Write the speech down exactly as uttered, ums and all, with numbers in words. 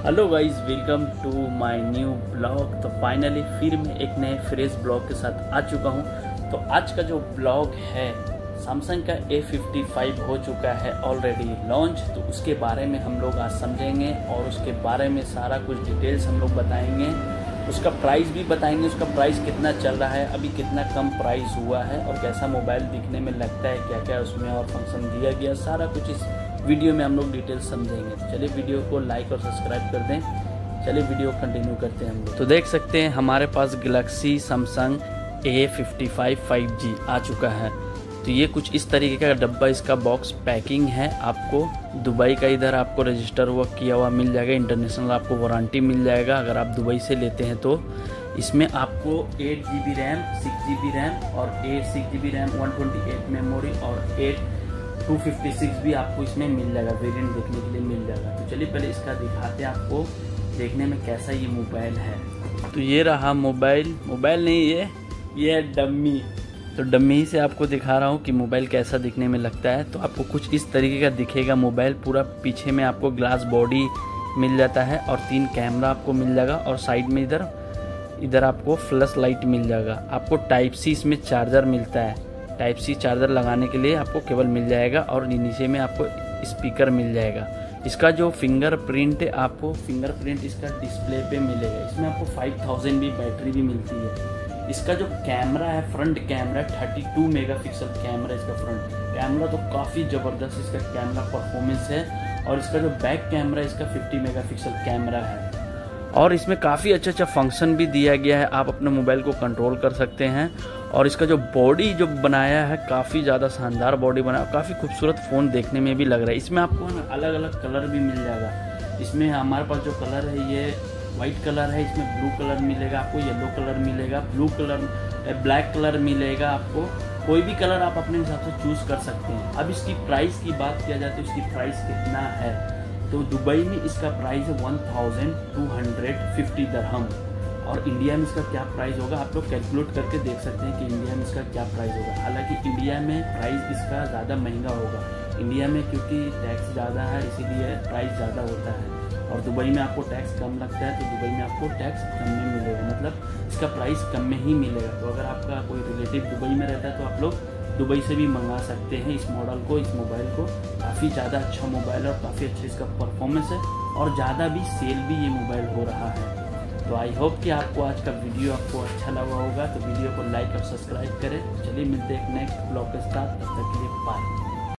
Hello guys, welcome to my new blog. तो finally फिर मैं एक नए फ्रेश ब्लॉग के साथ आ चुका हूं। तो आज का जो ब्लॉग है, सैमसंग का ए फिफ्टी फाइव हो चुका है ऑलरेडी लॉन्च। तो उसके बारे में हम लोग आज समझेंगे और उसके बारे में सारा कुछ डिटेल्स हम लोग बताएंगे। उसका प्राइस भी बताएंगे, उसका प्राइस कितना चल रहा है, अभी कितना कम प्राइस हुआ है और कैसा मोबाइल दिखने में लगता है, क्या क्या उसमें और फंक्शन दिया गया, सारा कुछ इस वीडियो में हम लोग डिटेल्स समझेंगे। तो चलिए वीडियो को लाइक और सब्सक्राइब कर दें। चलिए वीडियो कंटिन्यू करते हैं हम लोग। तो देख सकते हैं हमारे पास Galaxy Samsung A fifty five five G आ चुका है। तो ये कुछ इस तरीके का डब्बा, इसका बॉक्स पैकिंग है। आपको दुबई का इधर आपको रजिस्टर हुआ किया हुआ मिल जाएगा, इंटरनेशनल आपको वारंटी मिल जाएगा अगर आप दुबई से लेते हैं तो। इसमें आपको eight G B RAM, six G B RAM और eight six G B RAM, one twenty eight memory और एट टू फिफ्टी सिक्स भी आपको इसमें मिल जाएगा, वेरिएंट देखने के लिए मिल जाएगा। तो चलिए पहले इसका दिखाते हैं आपको देखने में कैसा ये मोबाइल है। तो ये रहा मोबाइल, मोबाइल नहीं ये ये है डम्मी। तो डम्मी ही से आपको दिखा रहा हूँ कि मोबाइल कैसा दिखने में लगता है। तो आपको कुछ इस तरीके का दिखेगा मोबाइल। पूरा पीछे में आपको ग्लास बॉडी मिल जाता है और तीन कैमरा आपको मिल जाएगा और साइड में इधर इधर आपको फ्लैश लाइट मिल जाएगा। आपको टाइप सी इसमें चार्जर मिलता है, टाइप सी चार्जर लगाने के लिए आपको केबल मिल जाएगा और नीचे में आपको स्पीकर मिल जाएगा। इसका जो फिंगरप्रिंट है, आपको फिंगरप्रिंट इसका डिस्प्ले पे मिलेगा। इसमें आपको फाइव थाउजेंड भी बैटरी भी मिलती है। इसका जो कैमरा है, front camera thirty two megapixel camera, इसका फ्रंट कैमरा तो काफ़ी ज़बरदस्त इसका कैमरा परफॉर्मेंस है। और इसका जो बैक कैमरा है, इसका फिफ्टी मेगापिक्सल कैमरा है और इसमें काफ़ी अच्छा अच्छा फंक्शन भी दिया गया है। आप अपने मोबाइल को कंट्रोल कर सकते हैं। और इसका जो बॉडी जो बनाया है, काफ़ी ज़्यादा शानदार बॉडी बनाया, काफ़ी खूबसूरत फ़ोन देखने में भी लग रहा है। इसमें आपको ना अलग अलग कलर भी मिल जाएगा। इसमें हमारे पास जो कलर है ये वाइट कलर है, इसमें ब्लू कलर मिलेगा, आपको येलो कलर मिलेगा, ब्लू कलर, ब्लैक कलर मिलेगा। आपको कोई भी कलर आप अपने हिसाब से चूज़ कर सकते हैं। अब इसकी प्राइस की बात किया जाए तो इसकी प्राइस कितना है, तो दुबई में इसका प्राइस है one thousand two hundred fifty दरहम और इंडिया में इसका क्या प्राइस होगा आप लोग कैलकुलेट करके देख सकते हैं कि इंडिया में इसका क्या प्राइस होगा। हालांकि इंडिया में प्राइस इसका ज़्यादा महंगा होगा, इंडिया में क्योंकि टैक्स ज़्यादा है इसीलिए प्राइस ज़्यादा होता है। और दुबई में आपको टैक्स कम लगता है तो दुबई में आपको टैक्स कम में मिलेगा, मतलब इसका प्राइस कम में ही मिलेगा। तो अगर आपका कोई रिलेटिव दुबई में रहता है तो आप लोग दुबई से भी मंगा सकते हैं इस मॉडल को, इस मोबाइल को। काफ़ी ज़्यादा अच्छा मोबाइल है और काफ़ी अच्छा इसका परफॉर्मेंस है और ज़्यादा भी सेल भी ये मोबाइल हो रहा है। तो आई होप कि आपको आज का वीडियो आपको अच्छा लगा होगा। तो वीडियो को लाइक और सब्सक्राइब करें। चलिए मिलते हैं एक नेक्स्ट ब्लॉग के साथ, तब तक के लिए बाय।